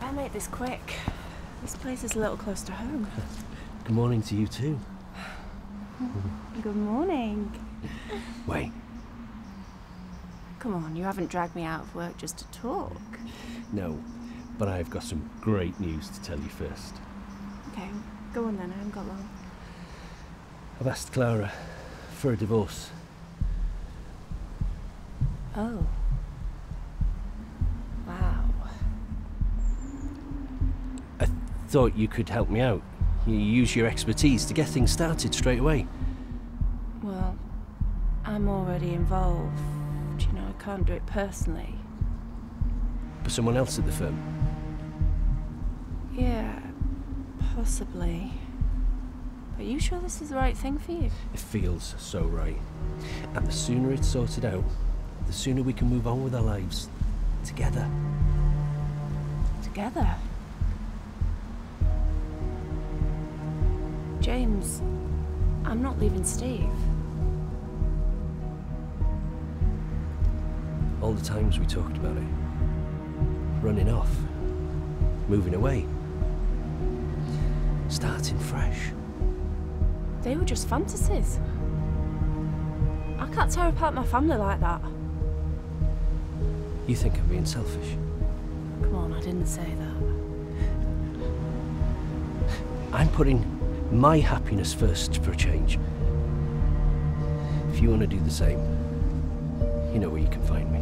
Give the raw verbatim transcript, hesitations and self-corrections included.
Better make this quick. This place is a little close to home. Good morning to you too. Good morning. Wait. Come on, you haven't dragged me out of work just to talk. No, but I've got some great news to tell you first. Okay, go on then, I haven't got long. I've asked Clara for a divorce. Oh. Wow. I thought you could help me out. You use your expertise to get things started straight away. Well, I'm already involved. You know, I can't do it personally. For someone else at the firm? Yeah, possibly. Are you sure this is the right thing for you? It feels so right. And the sooner it's sorted out, the sooner we can move on with our lives. Together. Together? James, I'm not leaving Steve. All the times we talked about it. Running off. Moving away. Starting fresh. They were just fantasies. I can't tear apart my family like that. You think I'm being selfish? Come on, I didn't say that. I'm putting my happiness first for a change. If you want to do the same, you know where you can find me.